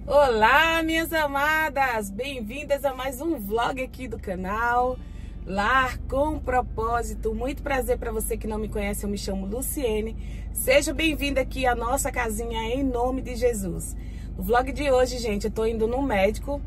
Olá, minhas amadas! Bem-vindas a mais um vlog aqui do canal Lar com Propósito. Muito prazer para você que não me conhece, eu me chamo Luciene. Seja bem-vinda aqui à nossa casinha em nome de Jesus. No vlog de hoje, gente, eu tô indo no médico.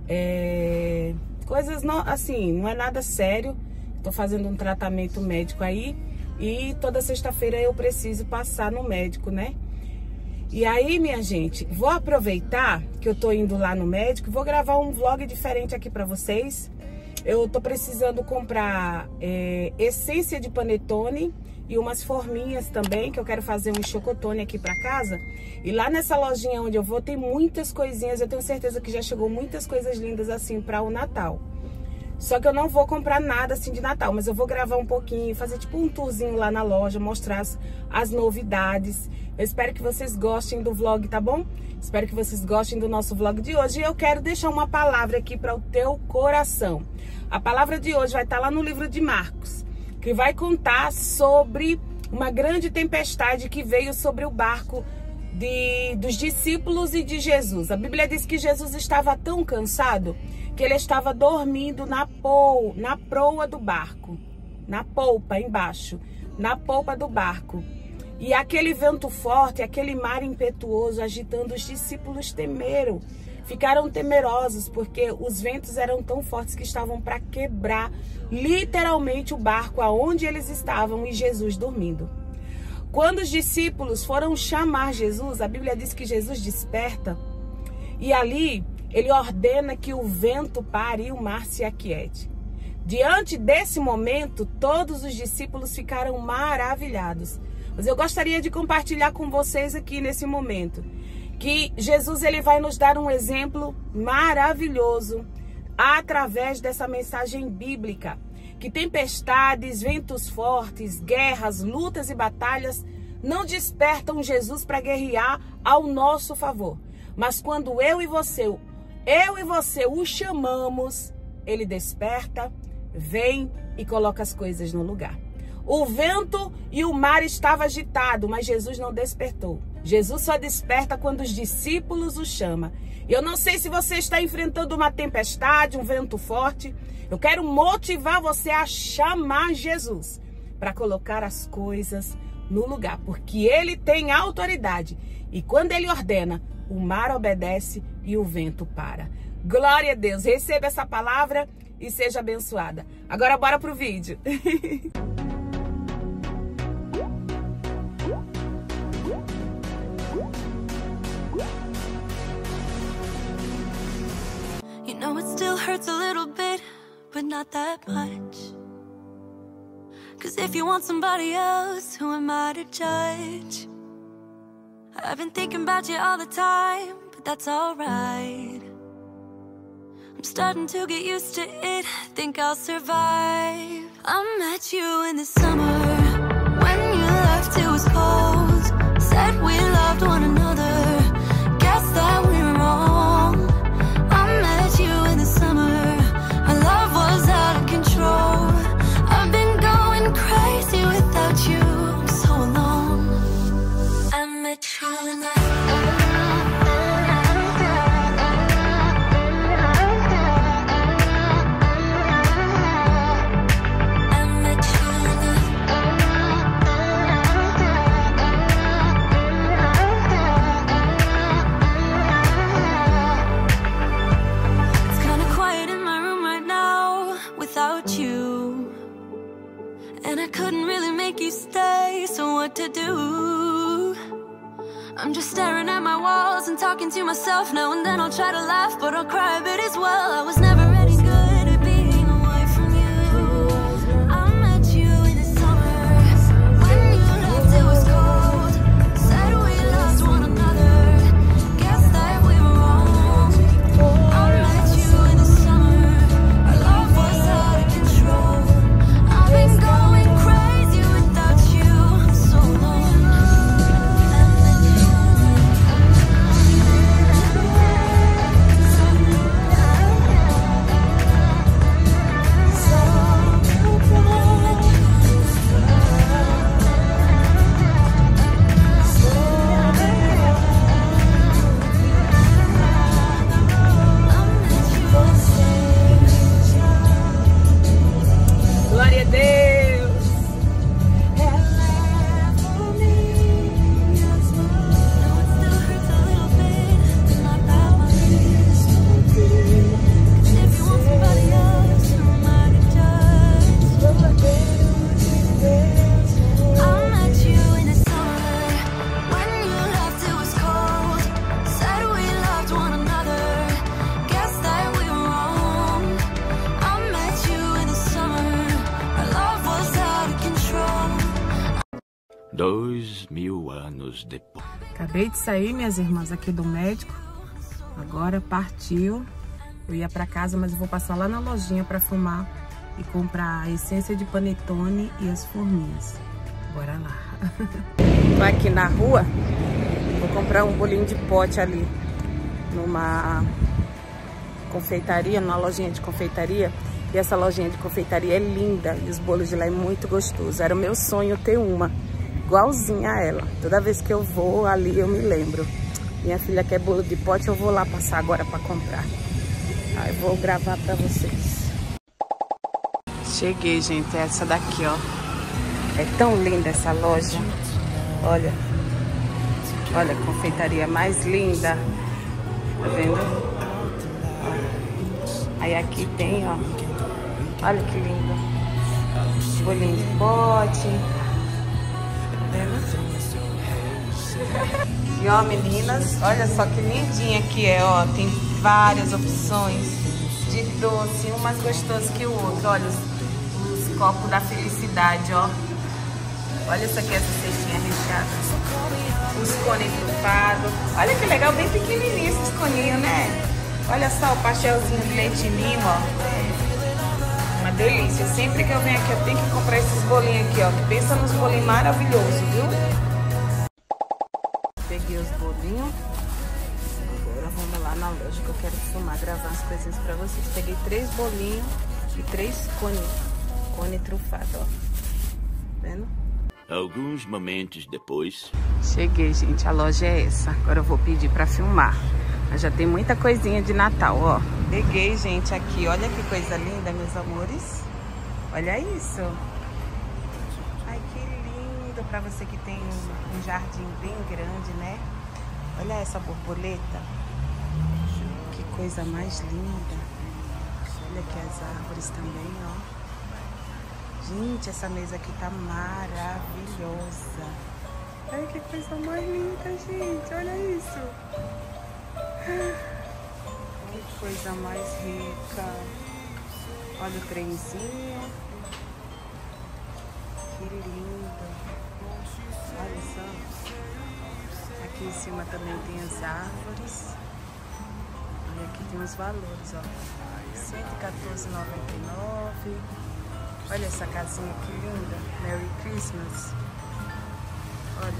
Coisas não, assim, não é nada sério. Tô fazendo um tratamento médico aí e toda sexta-feira eu preciso passar no médico, né? E aí, minha gente, vou aproveitar que eu tô indo lá no médico, vou gravar um vlog diferente aqui pra vocês. Eu tô precisando comprar essência de panetone e umas forminhas também, que eu quero fazer um chocotone aqui pra casa. E lá nessa lojinha onde eu vou tem muitas coisinhas, eu tenho certeza que já chegou muitas coisas lindas assim pra o Natal. Só que eu não vou comprar nada assim de Natal, mas eu vou gravar um pouquinho, fazer tipo um tourzinho lá na loja, mostrar as novidades. Eu espero que vocês gostem do vlog, tá bom? Espero que vocês gostem do nosso vlog de hoje. E eu quero deixar uma palavra aqui para o teu coração. A palavra de hoje vai estar lá no livro de Marcos, que vai contar sobre uma grande tempestade que veio sobre o barco dos discípulos e de Jesus. A Bíblia diz que Jesus estava tão cansado que ele estava dormindo na proa do barco, na polpa embaixo, na polpa do barco. E aquele vento forte, aquele mar impetuoso agitando, os discípulos temeram, ficaram temerosos, porque os ventos eram tão fortes que estavam para quebrar literalmente o barco aonde eles estavam e Jesus dormindo. Quando os discípulos foram chamar Jesus, a Bíblia diz que Jesus desperta e ali ele ordena que o vento pare e o mar se aquiete. Diante desse momento, todos os discípulos ficaram maravilhados. Mas eu gostaria de compartilhar com vocês aqui nesse momento que Jesus ele vai nos dar um exemplo maravilhoso através dessa mensagem bíblica. Que tempestades, ventos fortes, guerras, lutas e batalhas não despertam Jesus para guerrear ao nosso favor. Mas quando eu e você o chamamos, ele desperta, vem e coloca as coisas no lugar. O vento e o mar estavam agitados, mas Jesus não despertou. Jesus só desperta quando os discípulos o chamam. Eu não sei se você está enfrentando uma tempestade, um vento forte. Eu quero motivar você a chamar Jesus para colocar as coisas no lugar, porque ele tem autoridade. E quando ele ordena, o mar obedece e o vento para. Glória a Deus. Receba essa palavra e seja abençoada. Agora bora pro vídeo. You know it still hurts a little bit, but not that much. 'Cause if you want somebody else, who am I to judge? I've been thinking about you all the time, but that's alright. I'm starting to get used to it, think I'll survive. I met you in the summer, when you left it was cold. Said we loved one another, guess that we were wrong. I met you in the summer, our love was out of control. I've been going crazy without you, I'm so alone. I met you in the to do. I'm just staring at my walls and talking to myself now and then. I'll try to laugh, but I'll cry a bit as well. I was never any good at being away from you. I met you in the summer, when you left it was cold. Said we lost one another, guess that we were wrong. I met you in the summer, our love was out of control. I've been going crazy without you, I'm so alone. I met you. 2000 anos depois. Acabei de sair, minhas irmãs, aqui do médico. Agora partiu. Eu ia pra casa, mas eu vou passar lá na lojinha pra fumar e comprar a essência de panetone e as forminhas. Bora lá. Tô aqui na rua. Vou comprar um bolinho de pote ali numa confeitaria, numa lojinha de confeitaria. E essa lojinha de confeitaria é linda e os bolos de lá é muito gostoso. Era o meu sonho ter uma igualzinha a ela. Toda vez que eu vou ali eu me lembro. Minha filha quer bolo de pote, eu vou lá passar agora pra comprar. Aí eu vou gravar pra vocês. Cheguei, gente, é essa daqui, ó. É tão linda essa loja. Olha. Olha a confeitaria mais linda. Tá vendo? Aí aqui tem, ó. Olha que lindo. Bolinho de pote. Tá vendo? E ó, meninas, olha só que lindinha que é, ó. Tem várias opções de doce, um mais gostoso que o outro. Olha os copos da felicidade, ó. Olha isso aqui, essa cestinha recheada. Os cones trufados. Olha que legal, bem pequenininho esses coninhos, né? Olha só o pastelzinho de leite ninho, ó. Uma delícia. Sempre que eu venho aqui, eu tenho que comprar esses bolinhos aqui, ó. Que pensa nos bolinhos maravilhosos, viu? Peguei os bolinhos. Agora vamos lá na loja que eu quero filmar, gravar as coisinhas pra vocês. Peguei 3 bolinhos e 3 cone trufado, ó. Tá vendo? Alguns momentos depois. Cheguei, gente. A loja é essa. Agora eu vou pedir pra filmar. Mas já tem muita coisinha de Natal, ó. Peguei, gente, aqui. Olha que coisa linda, meus amores. Olha isso. Ai, que lindo pra você que tem um jardim bem grande, né? Olha essa borboleta. Que coisa mais linda. Olha aqui as árvores também, ó. Gente, essa mesa aqui tá maravilhosa. Ai, que coisa mais linda, gente. Olha isso. Que coisa mais rica. Olha o trenzinho. Que lindo. Olha só. Aqui em cima também tem as árvores. E aqui tem os valores, ó. R$114,99. Olha essa casinha que linda. Merry Christmas. Olha.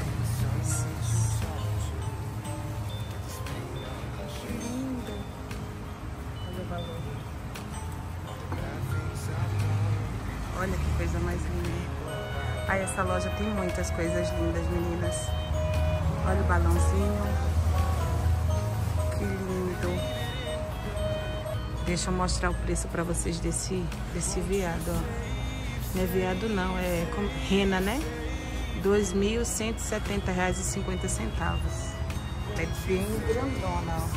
Que lindo. Olha o valor. Olha que coisa mais linda. Ai, essa loja tem muitas coisas lindas, meninas. Olha o balãozinho. Que lindo. Deixa eu mostrar o preço pra vocês desse veado, ó. Não é veado não, é rena, né? R$2.170,50. É bem grandona, ó.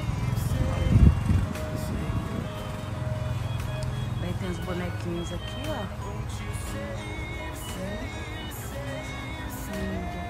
Aí tem os bonequinhos aqui, ó. Lindo.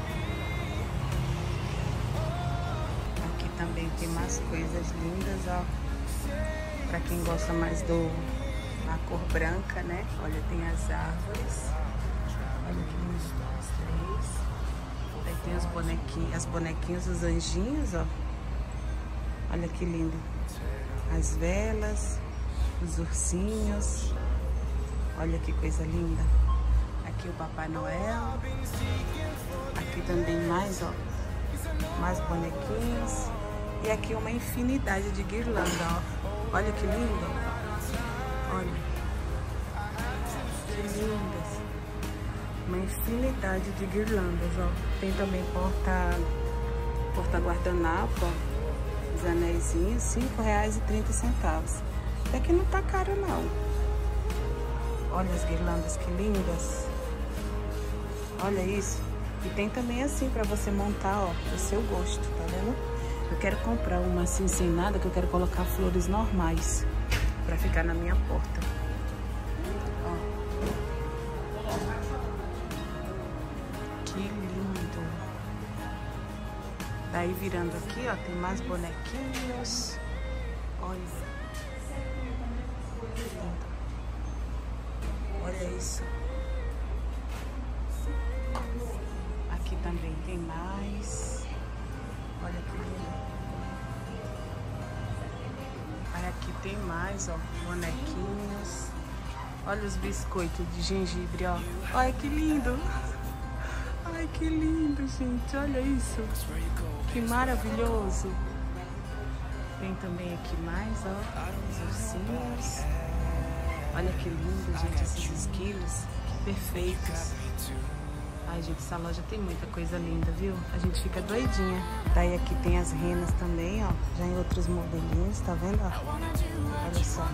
Aqui também tem mais coisas lindas, ó. Pra quem gosta mais da cor branca, né? Olha, tem as árvores. Olha que lindo, os 3. Aí tem os bonequinhos, as bonequinhas, os anjinhos, ó. Olha que lindo. As velas, os ursinhos. Olha que coisa linda. Aqui o Papai Noel. Aqui também mais, ó. Mais bonequinhos. E aqui uma infinidade de guirlanda, ó. Olha que lindo. Olha. Que lindas. Uma infinidade de guirlandas, ó. Tem também porta guardanapo, ó. Os anéisinhos, R$5,30. Até que não tá caro, não. Olha as guirlandas, que lindas. Olha isso. E tem também assim pra você montar, ó, do seu gosto, tá vendo? Eu quero comprar uma assim sem nada, que eu quero colocar flores normais pra ficar na minha porta. Ó. Que lindo. Daí virando aqui, ó, tem mais bonequinhos. Olha. Que lindo. Olha isso. aqui também tem mais. Olha que lindo. Aí aqui tem mais, ó, bonequinhos. Olha os biscoitos de gengibre, ó. Olha que lindo. Ai, que lindo, gente. Olha isso. Que maravilhoso. Tem também aqui mais, ó, os ursinhos. Olha que lindo, gente, esses esquilos. Que perfeitos. Ai, gente, essa loja tem muita coisa linda, viu? A gente fica doidinha. Daí aqui tem as renas também, ó. Já em outros modelinhos, tá vendo? Ó? Olha só.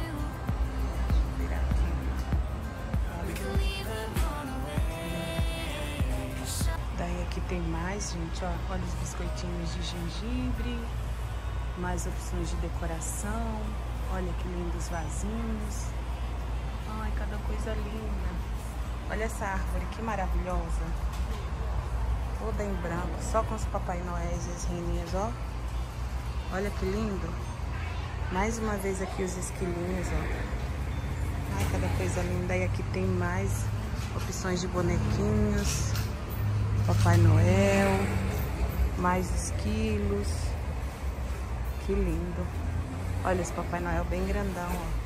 Daí aqui tem mais, gente, ó. Olha os biscoitinhos de gengibre. Mais opções de decoração. Olha que lindos vasinhos. Ai, cada coisa linda. Olha essa árvore, que maravilhosa. Toda em branco, só com os Papai Noéis e as reninhas, ó. Olha que lindo. Mais uma vez aqui os esquilinhos, ó. Ai, cada coisa linda. E aqui tem mais opções de bonequinhos. Papai Noel. Mais esquilos. Que lindo. Olha esse Papai Noel bem grandão, ó.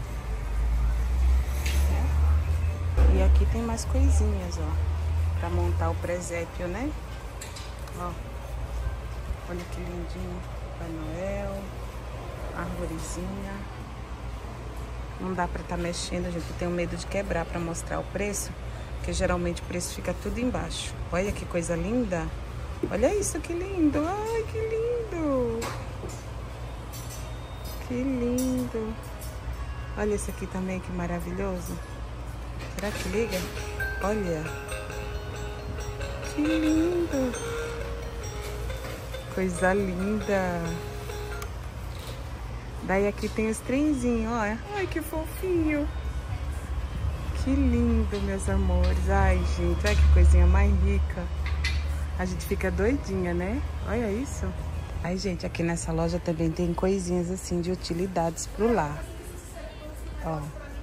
E aqui tem mais coisinhas, ó, pra montar o presépio, né? Ó, olha que lindinho, Papai Noel, arvorezinha. Não dá pra estar mexendo, gente, eu tenho medo de quebrar pra mostrar o preço, porque geralmente o preço fica tudo embaixo. Olha que coisa linda. Olha isso, que lindo. Ai, que lindo. Que lindo. Olha esse aqui também, que maravilhoso. Será que liga? Olha. Que lindo. Coisa linda. Daí aqui tem os trenzinhos, olha. Ai, que fofinho. Que lindo, meus amores. Ai, gente, olha que coisinha mais rica. A gente fica doidinha, né? Olha isso. Aí, gente, aqui nessa loja também tem coisinhas assim de utilidades pro lar. Ó.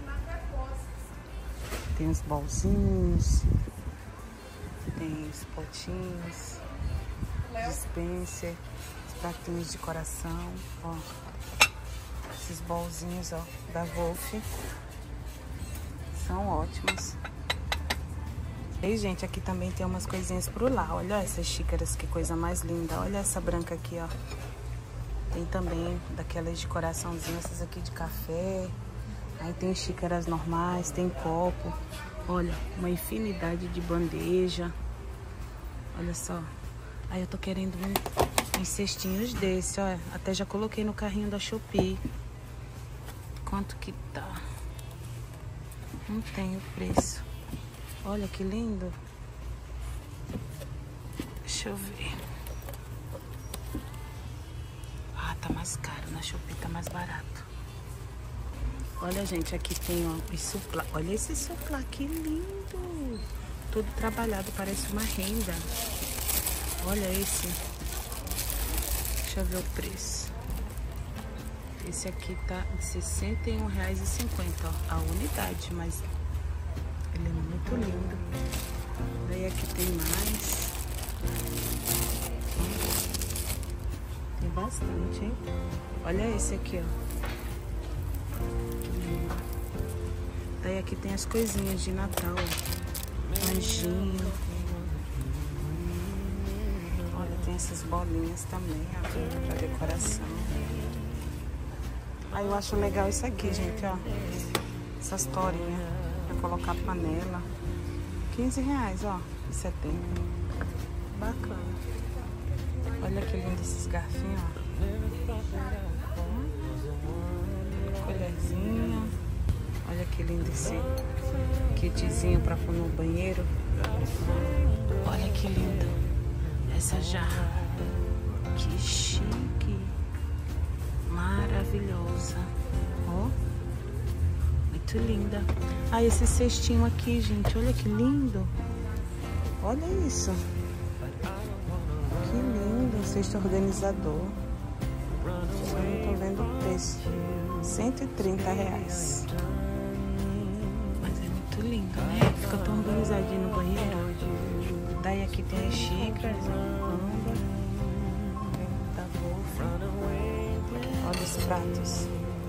Tem os bolzinhos, tem os potinhos, dispenser, os pratinhos de coração, ó. Esses bolzinhos, ó, da Wolf. São ótimos. E, gente, aqui também tem umas coisinhas pro lar. Olha essas xícaras, que coisa mais linda. Olha essa branca aqui, ó. Tem também daquelas de coraçãozinho, essas aqui de café. Aí tem xícaras normais, tem copo. Olha, uma infinidade de bandeja. Olha só. Aí eu tô querendo uns cestinhos desse, ó. Até já coloquei no carrinho da Shopee. Quanto que tá? Não tem o preço. Olha que lindo. Deixa eu ver. Ah, tá mais caro. Na Shopee tá mais barato. Olha, gente, aqui tem, ó, esse suplá. Olha esse suplá, que lindo. Tudo trabalhado, parece uma renda. Olha esse. Deixa eu ver o preço. Esse aqui tá R$ 61,50, ó, a unidade, mas ele é muito lindo. Daí aqui tem mais. Tem bastante, hein? Olha esse aqui, ó. Daí aqui tem as coisinhas de Natal, ó. Anjinho. Olha, tem essas bolinhas também, ó, pra decoração. Aí eu acho legal isso aqui, gente, ó. Essas torinhas pra colocar panela. R$15, ó, e 70. Bacana. Olha que lindo esses garfinhos, ó. Colherzinha. Olha que lindo esse kitzinho pra pôr no banheiro. Olha que lindo essa jarra. Que chique. Maravilhosa. Ó. Muito linda. Ah, esse cestinho aqui, gente. Olha que lindo. Olha isso. Que lindo. Cesto organizador. Eu não tô vendo o preço. R$130. Mas é muito lindo, né? Fica tão organizadinho no banheiro. Daí aqui tem as xícaras, âmbar. Da bolsa. Olha os pratos.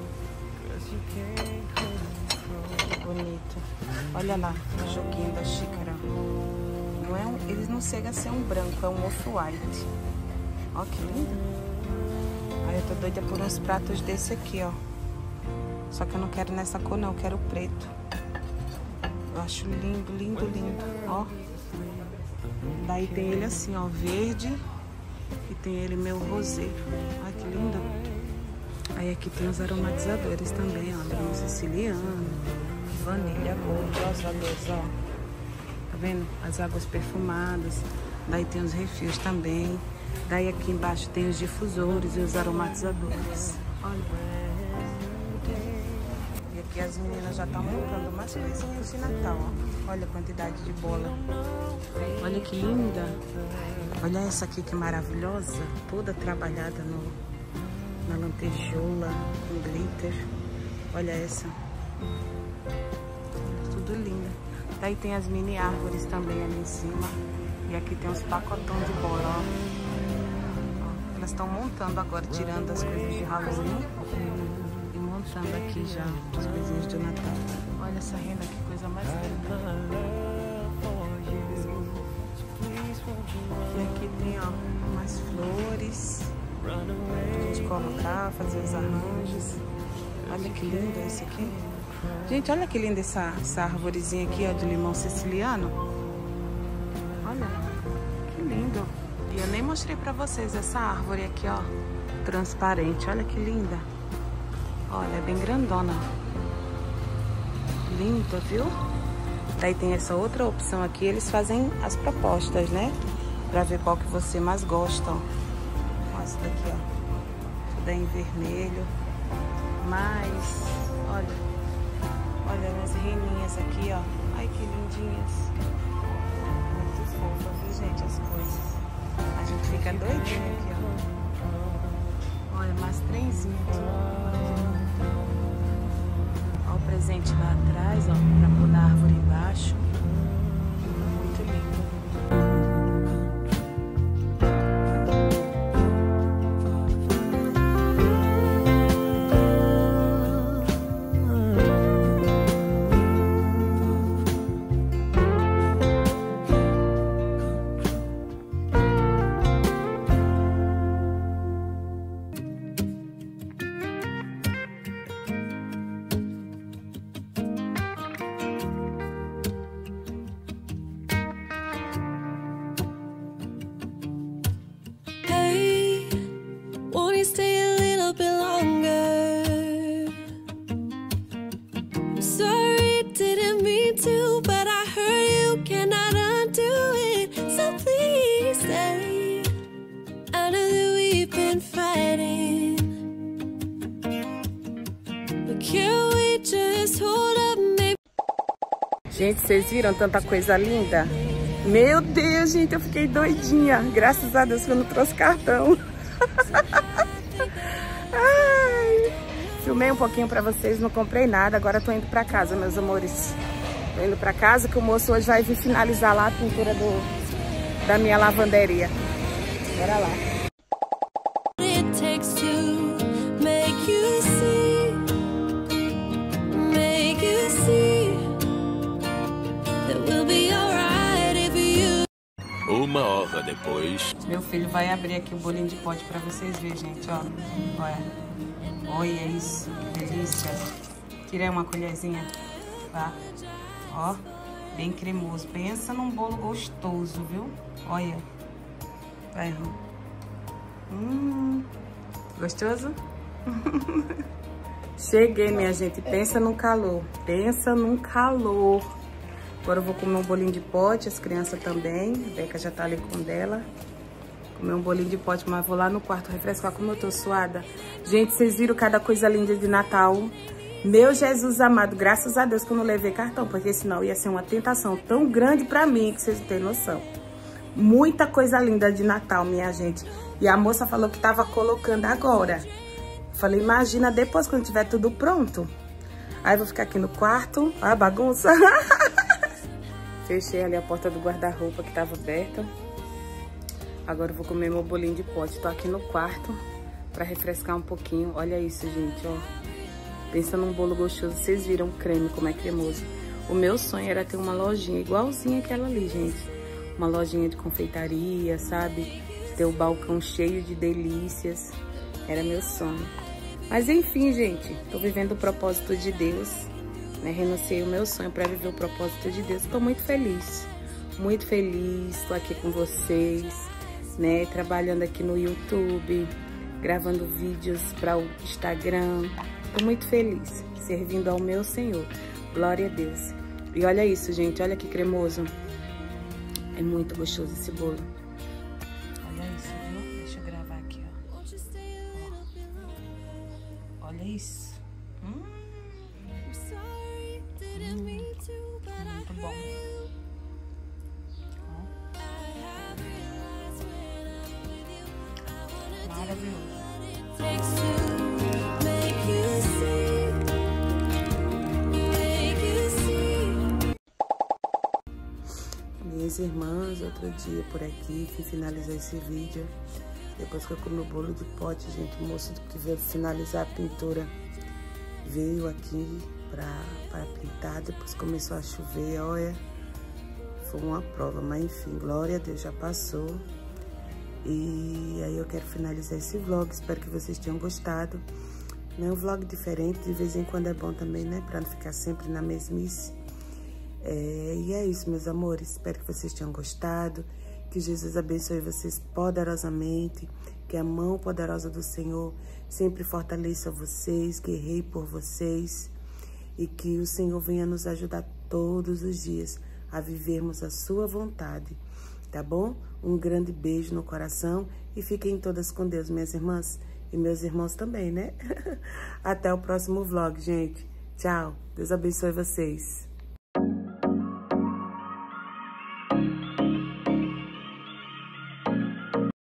Que bonito. Olha lá o joguinho da xícara. Não é eles não chegam a ser um branco, é um off-white. Ó que lindo. Aí eu tô doida por uns pratos desse aqui, ó. Só que eu não quero nessa cor não, eu quero o preto. Eu acho lindo, lindo, lindo. Ó. Daí tem ele assim, ó, verde. E tem ele meio rosé. Olha que lindo. Aí aqui tem os aromatizadores também, ó. Limão siciliano, vanilha, gold, ó, os valores, ó. Tá vendo? As águas perfumadas. Daí tem os refis também. Daí aqui embaixo tem os difusores e os aromatizadores. Olha. E aqui as meninas já estão montando umas coisinhas de Natal, ó. Olha a quantidade de bola. Olha que linda. Olha essa aqui que maravilhosa. Toda trabalhada na lantejoula, com glitter. Olha essa. Tudo lindo. Daí tem as mini árvores também ali em cima. E aqui tem uns pacotão de bola, ó. Elas estão montando agora, tirando as coisas de Halloween e montando aqui já as coisinhas de Natal. Olha essa renda, que coisa mais linda. E aqui tem, ó, umas flores pra gente colocar, fazer os arranjos. Olha que lindo esse aqui. Gente, olha que linda essa arvorezinha aqui, ó, de limão siciliano. Olha, que lindo. E eu nem mostrei pra vocês essa árvore aqui, ó, transparente. Olha que linda. Olha, é bem grandona. Linda, viu? Daí tem essa outra opção aqui. Eles fazem as propostas, né? Pra ver qual que você mais gosta, ó. Olha essa daqui, ó. Tudo é em vermelho. Mas, olha as reninhas aqui, ó. Ai, que lindinhas. Muito fofa, viu, gente, as coisas. A gente fica doidinha aqui, ó. Olha, mais trenzinho aqui. Olha o presente lá atrás, ó, pra pôr na árvore embaixo. Muito lindo. Stay a little bit longer. I'm sorry, didn't mean to, but I heard you cannot undo it. So please stay. I know that we've been fighting, but can't we just hold up, maybe? Gente, vocês viram tanta coisa linda? Meu Deus, gente, eu fiquei doidinha. Graças a Deus que eu não trouxe cartão. Ai, filmei um pouquinho pra vocês, não comprei nada. Agora tô indo pra casa, meus amores. Tô indo pra casa que o moço hoje vai vir finalizar lá a pintura da minha lavanderia. Bora lá. It takes to make you see that we'll be alright if you. Uma hora depois. Meu filho vai abrir aqui o bolinho de pote pra vocês verem, gente, ó. Olha. Olha isso, que delícia. Tirei uma colherzinha, tá? Ó, bem cremoso. Pensa num bolo gostoso, viu? Olha. Vai, gostoso? Cheguei, minha gente. Pensa num calor. Pensa num calor. Agora eu vou comer um bolinho de pote, as crianças também. A Beca já tá ali com dela. Comer um bolinho de pote, mas vou lá no quarto refrescar como eu tô suada. Gente, vocês viram cada coisa linda de Natal? Meu Jesus amado, graças a Deus que eu não levei cartão, porque senão ia ser uma tentação tão grande pra mim que vocês não têm noção. Muita coisa linda de Natal, minha gente. E a moça falou que tava colocando agora. Falei, imagina depois quando tiver tudo pronto. Aí eu vou ficar aqui no quarto, a bagunça. Fechei ali a porta do guarda-roupa que tava aberta. Agora eu vou comer meu bolinho de pote. Tô aqui no quarto pra refrescar um pouquinho. Olha isso, gente, ó. Pensa num bolo gostoso. Vocês viram o creme, como é cremoso. O meu sonho era ter uma lojinha igualzinha aquela ali, gente. Uma lojinha de confeitaria, sabe? Ter o balcão cheio de delícias. Era meu sonho. Mas enfim, gente, tô vivendo o propósito de Deus, né? Renunciei o meu sonho para viver o propósito de Deus. Tô muito feliz, tô aqui com vocês, né? Trabalhando aqui no YouTube, gravando vídeos para o Instagram. Tô muito feliz, servindo ao meu Senhor. Glória a Deus. E olha isso, gente, olha que cremoso. É muito gostoso esse bolo. Olha isso, viu? Deixa eu gravar aqui, ó. Olha isso. Muito bom. Maravilhoso. Minhas irmãs, outro dia por aqui, fui finalizar esse vídeo. Depois que eu comi o bolo de pote, gente, o moço que veio finalizar a pintura veio aqui para pintar. Depois começou a chover, olha, foi uma prova, mas enfim, glória a Deus, já passou. E aí eu quero finalizar esse vlog, espero que vocês tenham gostado. É um vlog diferente, de vez em quando é bom também, né, para não ficar sempre na mesmice. E é isso, meus amores, espero que vocês tenham gostado, que Jesus abençoe vocês poderosamente, que a mão poderosa do Senhor sempre fortaleça vocês, guerreie por vocês, e que o Senhor venha nos ajudar todos os dias a vivermos a sua vontade, tá bom? Um grande beijo no coração e fiquem todas com Deus, minhas irmãs e meus irmãos também, né? Até o próximo vlog, gente. Tchau, Deus abençoe vocês.